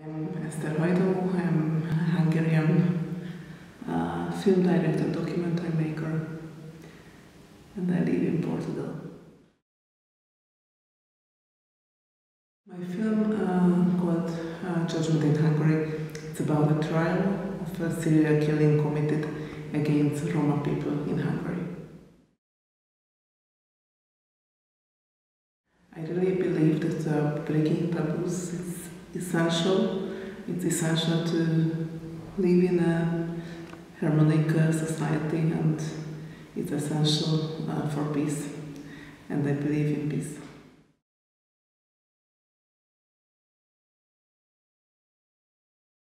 I'm Eszter Hajdó. I'm a Hungarian film director, documentary maker, and I live in Portugal. My film called Judgment in Hungary. It's about a trial of a serial killing committed against Roma people in Hungary. I really believe that breaking taboos is essential. It's essential to live in a harmonic society, and it's essential for peace. And I believe in peace.